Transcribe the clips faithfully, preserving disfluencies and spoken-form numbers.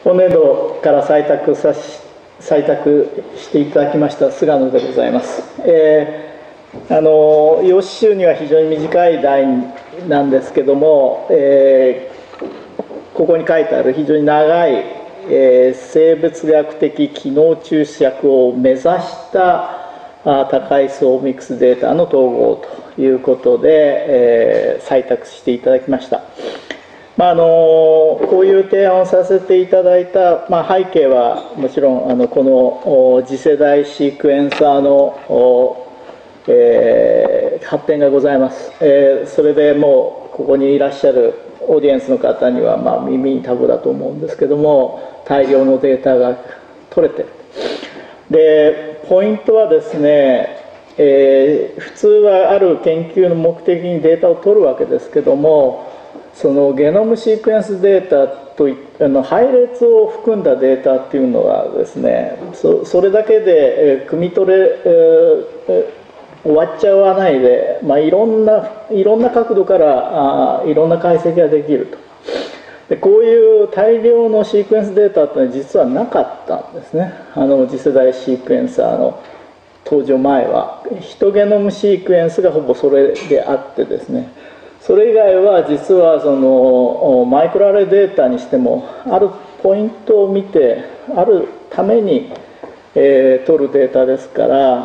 今年度から採択さし採択していただきました菅野でございます。えー、あの用紙集には非常に短い題なんですけども、えー、ここに書いてある非常に長い、えー、生物学的機能注釈を目指したあ高い層ミックスデータの統合ということで、えー、採択していただきました。まあ、あのこういう提案をさせていただいた、まあ、背景はもちろんあのこの次世代シークエンサーの、えー、発展がございます、えー、それでもうここにいらっしゃるオーディエンスの方にはまあ耳にタブだと思うんですけども、大量のデータが取れてる。でポイントはですね、えー、普通はある研究の目的にデータを取るわけですけども、そのゲノムシークエンスデータといあの配列を含んだデータっていうのはですね、 そ, それだけで、えー、汲み取れ、えー、終わっちゃわないで、まあ、いろんないろんな角度からあいろんな解析ができると。でこういう大量のシークエンスデータってのは実はなかったんですね。あの次世代シークエンサーの登場前はヒトゲノムシークエンスがほぼそれであってですね、それ以外は実はそのマイクロアレイデータにしてもあるポイントを見てあるために、えー、取るデータですから、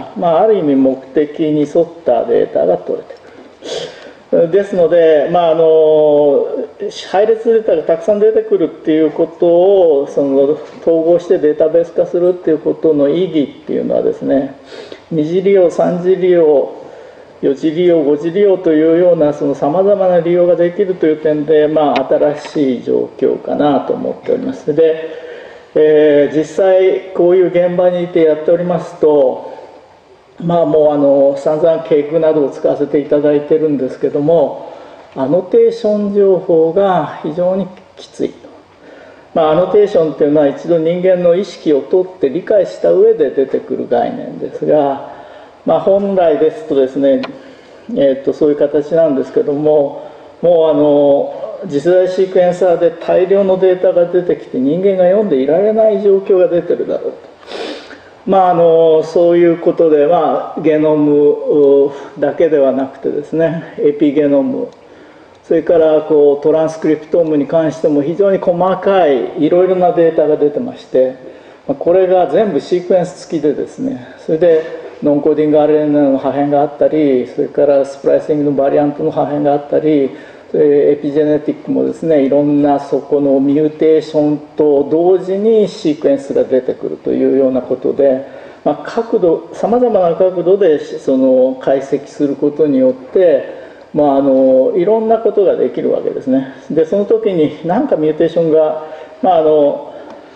まあ、ある意味目的に沿ったデータが取れてくる。ですので、まあ、あの配列データがたくさん出てくるっていうことをその統合してデータベース化するっていうことの意義っていうのはですね、に次利用さん次利用よ次利用ご次利用というようなさまざまな利用ができるという点で、まあ、新しい状況かなと思っております。で、えー、実際こういう現場にいてやっておりますと、まあもうあの散々ケークなどを使わせていただいてるんですけども、アノテーション情報が非常にきつい。まあ、アノテーションっていうのは一度人間の意識を取って理解した上で出てくる概念ですが、まあ、本来ですとですね、えー、とそういう形なんですけども、もうあの次世代シークエンサーで大量のデータが出てきて人間が読んでいられない状況が出てるだろうと。まあ、あのそういうことで、まあ、ゲノムだけではなくてですね、エピゲノム、それからこうトランスクリプトームに関しても非常に細かいいろいろなデータが出てまして、これが全部シークエンス付きでですね、それでノンコーディング アールエヌエー の破片があったり、それからスプライシングのバリアントの破片があったり、エピジェネティックもですね、いろんなそこのミューテーションと同時にシークエンスが出てくるというようなことで、まあ、角度さまざまな角度でその解析することによって、まあ、あのいろんなことができるわけですね。でその時に何かミューテーションが、まああの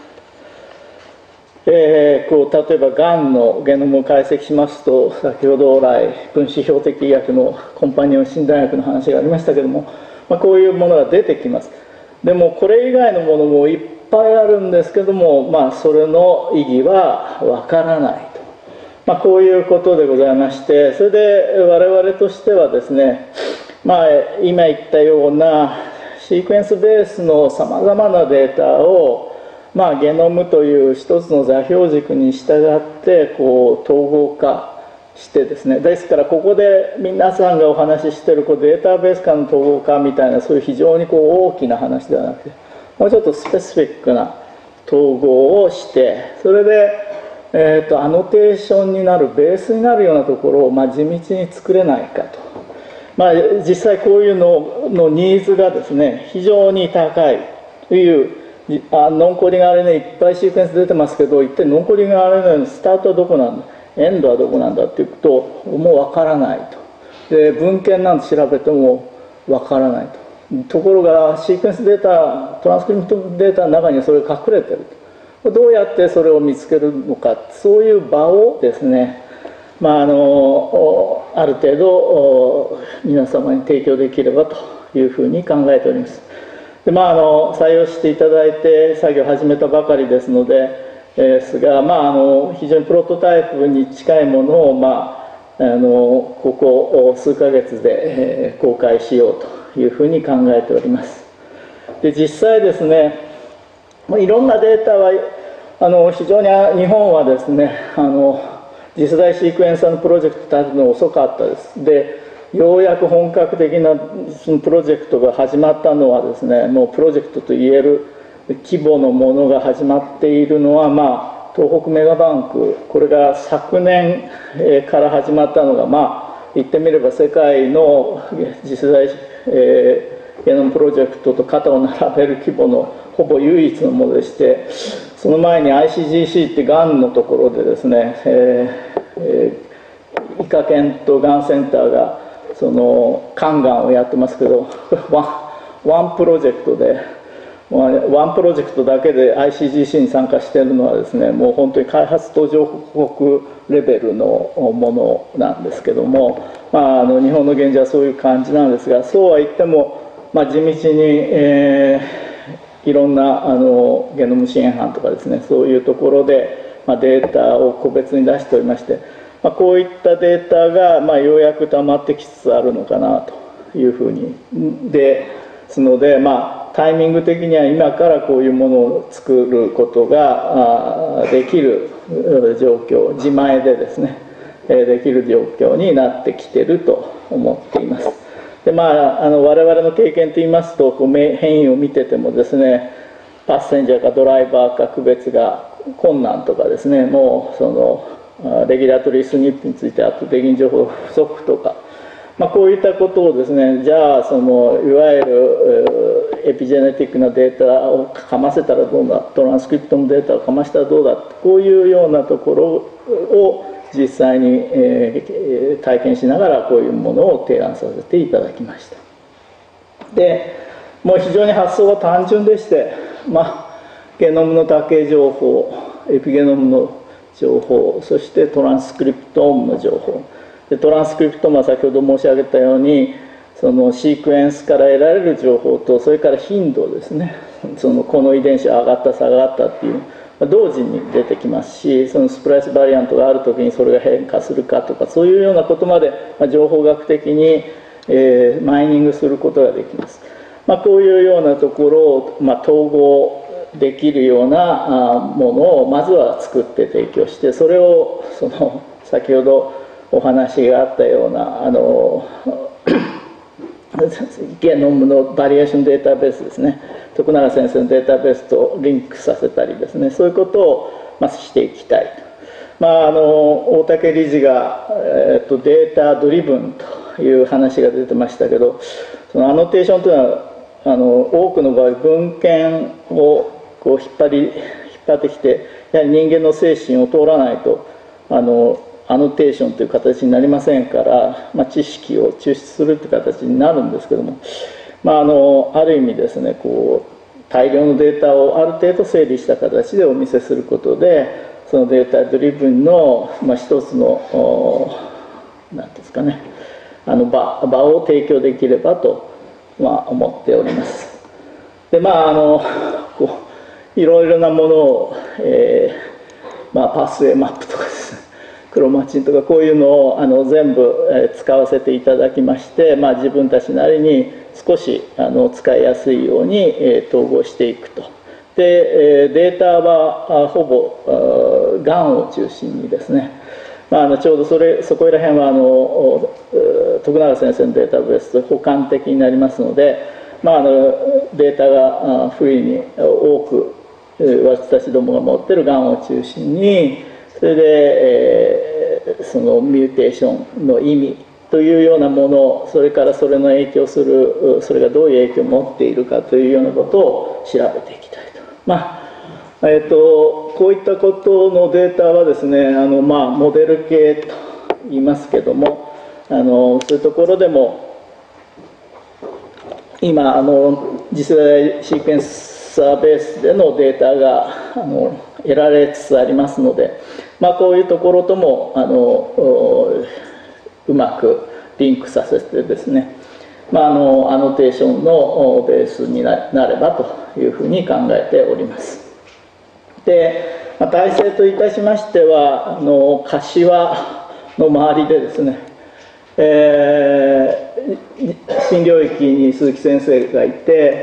えー、こう例えばがんのゲノムを解析しますと、先ほど来分子標的医薬のコンパニオン診断薬の話がありましたけども、まあ、こういうものが出てきます。でもこれ以外のものもいっぱいあるんですけども、まあ、それの意義はわからないと、まあ、こういうことでございまして、それで我々としてはですね、まあ、今言ったようなシークエンスベースのさまざまなデータをまあ、ゲノムという一つの座標軸に従ってこう統合化してですね、ですからここで皆さんがお話ししているこうデータベース間の統合化みたいな、そういう非常にこう大きな話ではなくて、もうちょっとスペシフィックな統合をして、それで、えーと、アノテーションになるベースになるようなところを、まあ、地道に作れないかと。まあ、実際こういうののニーズがですね非常に高いという、あノンコーディング アールエヌエー いっぱいシークエンス出てますけど、一体ノンコーディング アールエヌエー のスタートはどこなんだ、エンドはどこなんだっていうこともうわからないと。で文献なんて調べてもわからないと。ところがシークエンスデータ、トランスクリプトデータの中にそれが隠れてると。どうやってそれを見つけるのか、そういう場をですね、まあ、あのある程度皆様に提供できればというふうに考えております。でまあ、あの採用していただいて作業を始めたばかりですので、えー、ですが、まあ、あの非常にプロトタイプに近いものを、まあ、あのここ数ヶ月で、えー、公開しようというふうに考えております。で実際ですね、 いろんなデータはあの非常に日本はですね、あの次世代シークエンサーのプロジェクト立てるの遅かったです。でようやく本格的なそのプロジェクトが始まったのはですね、もうプロジェクトといえる規模のものが始まっているのは、まあ、東北メガバンク、これが昨年から始まったのが、まあ、言ってみれば世界の次世代、えー、ゲノムプロジェクトと肩を並べる規模のほぼ唯一のものでして、その前に アイシージーシー ってがんのところでですね、えーえー、医科研とがんセンターがその肝がんをやってますけど、ワン、ワンプロジェクトで、ワンプロジェクトだけで アイシージーシー に参加しているのはですね、もう本当に開発途上国レベルのものなんですけども、まあ、あの日本の現状はそういう感じなんですが、そうは言っても、まあ、地道に、えー、いろんなあのゲノム支援班とかですね、そういうところで、まあ、データを個別に出しておりまして、まあ、こういったデータが、まあ、ようやく溜まってきつつあるのかなというふうにですので、まあ、タイミング的には今からこういうものを作ることができる状況、自前でですねできる状況になってきていると思っています。で、まあ、あの我々の経験といいますと、こう変異を見ててもですね、パッセンジャーかドライバーか区別が困難とかですね、もうそのレギュラトリースニップについて圧倒的に情報不足とか、まあ、こういったことをですね、じゃあそのいわゆるエピジェネティックなデータをかませたらどうだ、トランスクリプトのデータをかましたらどうだ、こういうようなところを実際に、えー、体験しながらこういうものを提案させていただきました。でもう非常に発想が単純でして、まあ、ゲノムの多形情報、エピゲノムの情報、そしてトランスクリプトームの情報で、トランスクリプトームは先ほど申し上げたように、そのシークエンスから得られる情報と、それから頻度ですね、そのこの遺伝子が上がった下がったっていう、同時に出てきますし、そのスプライスバリアントがあるときにそれが変化するかとか、そういうようなことまで情報学的に、えー、マイニングすることができます。まあ、こういうようなところを、まあ、統合できるようなものをまずは作って提供して、それをその先ほどお話があったようなあのゲノムのバリエーションデータベースですね、徳永先生のデータベースとリンクさせたりですね、そういうことをまあしていきたいと。まあ、あの大竹理事が、えっと、データドリブンという話が出てましたけど、そのアノテーションというのはあの多くの場合文献をこう引っ張り引っ張ってきて、やはり人間の精神を通らないとあのアノテーションという形になりませんから、まあ、知識を抽出するという形になるんですけども、まあ、あのある意味ですね、こう大量のデータをある程度整理した形でお見せすることで、そのデータドリブンの、まあ、一つの何ですかね、あの 場, 場を提供できればと、まあ、思っております。で、まああのこういろいろなものを、えーまあ、パスウェイマップとかですね、クロマチンとかこういうのをあの全部、えー、使わせていただきまして、まあ、自分たちなりに少しあの使いやすいように、えー、統合していくと。で、えー、データはほぼがんを中心にですね、まあ、あのちょうどそれそこら辺はあの徳永先生のデータベースと補完的になりますので、まあ、あのデータがフリーに多く私たちどもが持っているがんを中心に、それで、えー、そのミューテーションの意味というようなもの、それからそれの影響する、それがどういう影響を持っているかというようなことを調べていきたいと。まあえー、とこういったことのデータはですね、あの、まあ、モデル系と言いますけども、あのそういうところでも今あの次世代シークエンサーベースでのデータがあの得られつつありますので、まあ、こういうところともあのうまくリンクさせてですね、まあ、あのアノテーションのベースになればというふうに考えております。で、まあ、体制といたしましては、あの柏の周りでですね、えー、新領域に鈴木先生がいて、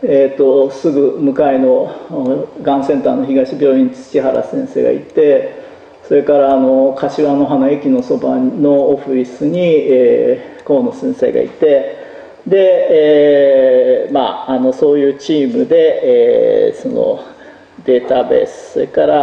えー、とすぐ向かいのがんセンターの東病院土原先生がいて、それからあの柏の花駅のそばのオフィスに、えー、河野先生がいて、で、えーまあ、あのそういうチームで、えー、そのデータベース、それから、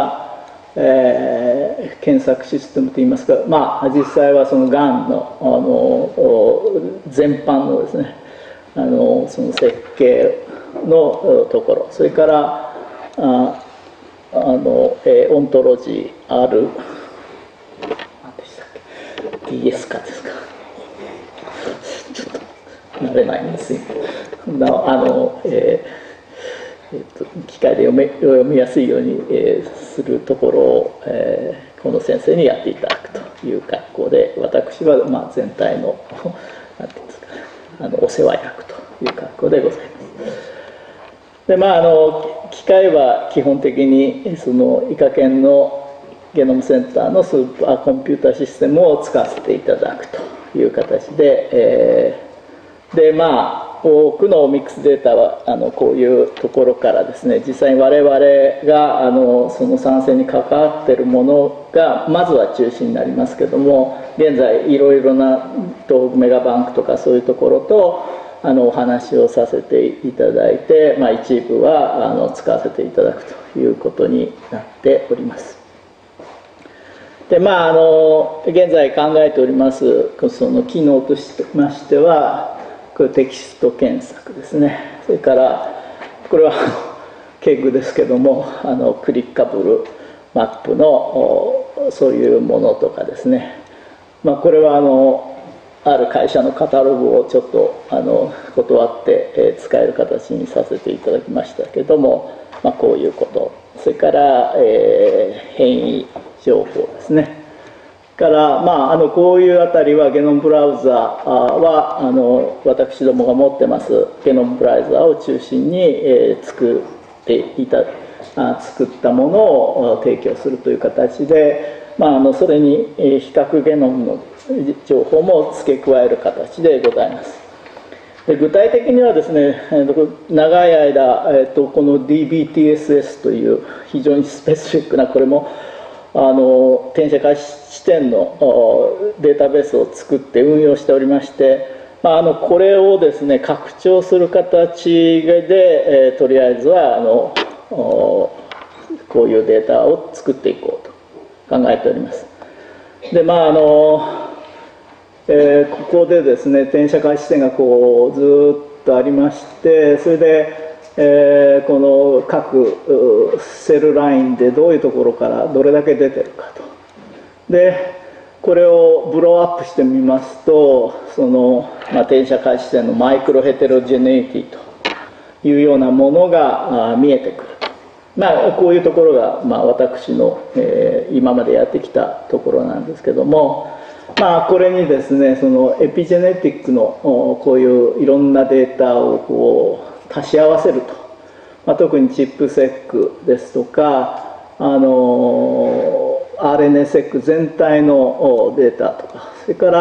えー、検索システムといいますか、まあ、実際はそのがんの、あの全般のですね、あのその設計のところ、それからああの、えー、オントロジーある何でしたっけ ディーエス かですか、ちょっと慣れないんですよ。あの、えーえー、と機械で読め読みやすいように、えー、するところを、えー、この先生にやっていただくという格好で、私はまあ全体の何て言うんですか、あのお世話役という格好でございます。でまあ、あの機械は基本的にその医科研のゲノムセンターのスーパーコンピュータシステムを使わせていただくという形で、えー、でまあ多くのオミックスデータはあのこういうところからですね、実際に我々があのその参戦に関わっているものがまずは中心になりますけども、現在いろいろな東北メガバンクとかそういうところとあのお話をさせていただいて、まあ、一部はあの使わせていただくということになっております。でまああの現在考えておりますその機能としましては、これテキスト検索ですね。それからこれはケグですけども、あのクリッカブルマップのそういうものとかですね、まあ、これはあのある会社のカタログをちょっとあの断って、えー、使える形にさせていただきましたけども、まあ、こういうこと、それから、えー、変異情報ですね。から、まあ、あのこういうあたりはゲノムブラウザはあの私どもが持ってますゲノムブラウザを中心に、えー、作っていたあ作ったものを提供するという形で、まあ、あのそれに比較ゲノムの情報も付け加える形でございます。で具体的にはですね、長い間、えっと、この ディービーティーエスエス という非常にスペシフィックな、これもあの転写開始地点のデータベースを作って運用しておりまして、まあ、あのこれをですね拡張する形で、えー、とりあえずはあのこういうデータを作っていこうと考えております。でまああのえー、ここでですね転写開始地点がこうずっとありまして、それで、えー、この各セルラインでどういうところからどれだけ出てるかと。でこれをブローアップしてみますと、その、まあ、転写開始地点のマイクロヘテロジェネリティというようなものが見えてくると。まあ、こういうところが、まあ、私の、えー、今までやってきたところなんですけども、まあ、これにですねそのエピジェネティックのこういういろんなデータをこう足し合わせると、まあ、特にチップセックですとかあの アールエヌエー セック全体のデータとか、それから、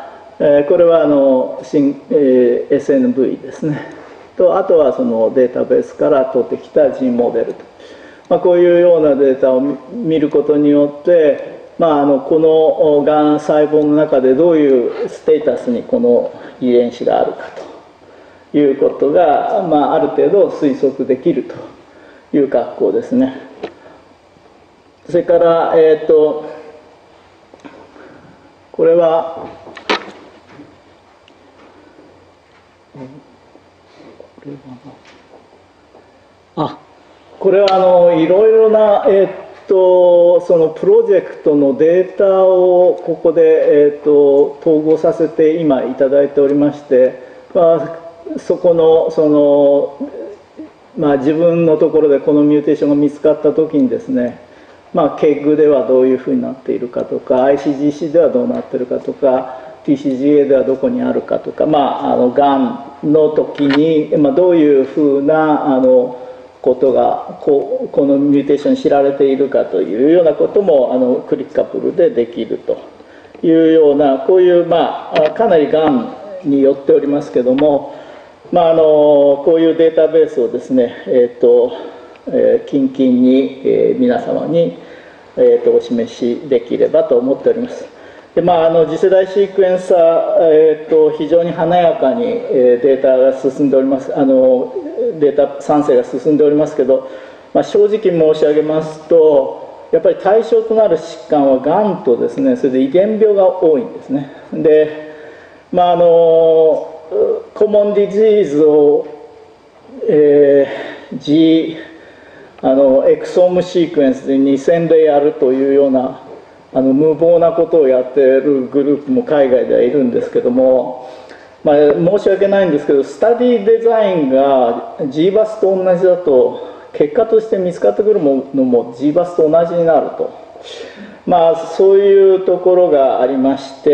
えー、これはあの新、えー、エスエヌブイ ですねと、あとはそのデータベースから取ってきたジンモデルと、まあ、こういうようなデータを見ることによってまあ、あのこのがん細胞の中でどういうステータスにこの遺伝子があるかということが、まあ、ある程度推測できるという格好ですね。それから、えー、とこれはあこれはあのいろいろな、えーとそのプロジェクトのデータをここで、えー、と統合させて今いただいておりまして、まあ、そこのその、まあ、自分のところでこのミューテーションが見つかった時にですね、まあ、ケグではどういうふうになっているかとか アイシージーシー ではどうなっているかとか ティーシージーエー ではどこにあるかとか、まあ、あのがんの時に、まあ、どういうふうなあのことが こ, このミューテーションに知られているかというようなこともあのクリッカブルでできるというような、こういう、まあ、かなりがんによっておりますけども、 まあ、あのこういうデータベースをですね、えーとえー、近々に、えー、皆様に、えーとお示しできればと思っております。でまあ、あの次世代シークエンサー、えー、と非常に華やかに、えー、データが進んでおります、あのデータ産生が進んでおりますけど、まあ、正直申し上げますと、やっぱり対象となる疾患はがんとですね、それで遺伝病が多いんですね。で、まあ、あのコモンディジーズを、えー、G あのエクソームシークエンスでにせんれいやるというようなあの無謀なことをやっているグループも海外ではいるんですけども、まあ、申し訳ないんですけど、スタディデザインが ジーバス と同じだと結果として見つかってくるものも ジーバス と同じになると、まあ、そういうところがありまして、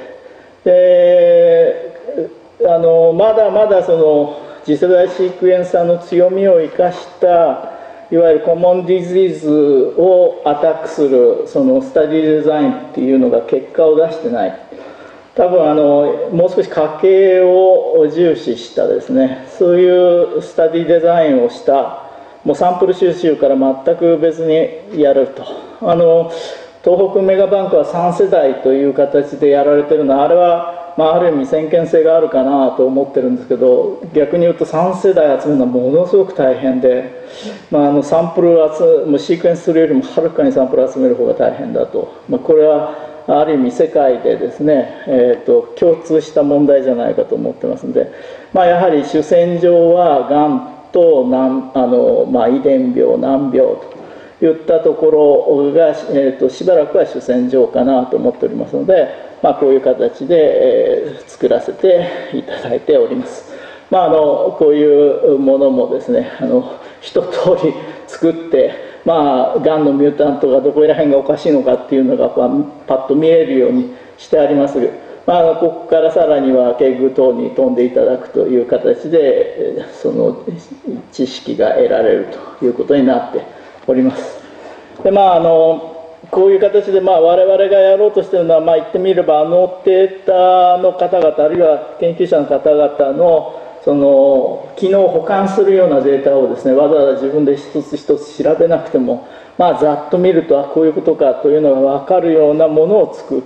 であのまだまだその次世代シークエンサーの強みを生かしたいわゆるコモンディジーズをアタックするそのスタディデザインっていうのが結果を出してない。多分あのもう少し家計を重視したですね、そういうスタディデザインをしたもうサンプル収集から全く別にやると。あの東北メガバンクはさん世代という形でやられてるのは、あれは、まあ、ある意味先見性があるかなと思ってるんですけど、逆に言うとさん世代集めるのはものすごく大変で、まあ、あのサンプルを集めシークエンスするよりもはるかにサンプルを集める方が大変だと、まあ、これはある意味世界でですね、えーと、共通した問題じゃないかと思ってますので、まあ、やはり主戦場はがんと難あの、まあ、遺伝病難病といったところが、えーと、しばらくは主戦場かなと思っておりますので、まあ、こういう形で、えー、作らせていただいております。まあ、あのこういうものもですね、あの一通り作って、まあ、がんのミュータントがどこら辺がおかしいのかっていうのがパッと見えるようにしてあります。まあ、ここからさらにはケグ等に飛んでいただくという形でその知識が得られるということになっております。でまああのこういう形で、まあ、我々がやろうとしているのは、まあ、言ってみればあのデータの方々あるいは研究者の方々のその機能を保管するようなデータをですね、わざわざ自分で一つ一つ調べなくても、まあ、ざっと見るとあこういうことかというのが分かるようなものを作って、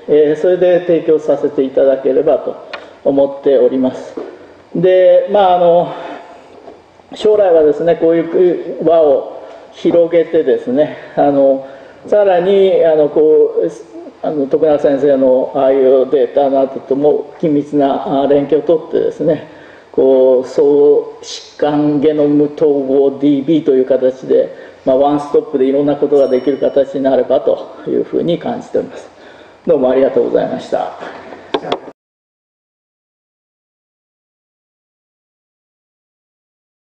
えー、それで提供させていただければと思っております。でまああの将来はですね、こういう輪を広げてですね、あのさらにあのこうあの徳永先生のああいうデータなどとも緊密な連携をとってですね、こう総疾患ゲノム統合 ディービー という形で、まあ、ワンストップでいろんなことができる形になればというふうに感じております。どうもありがとうございました。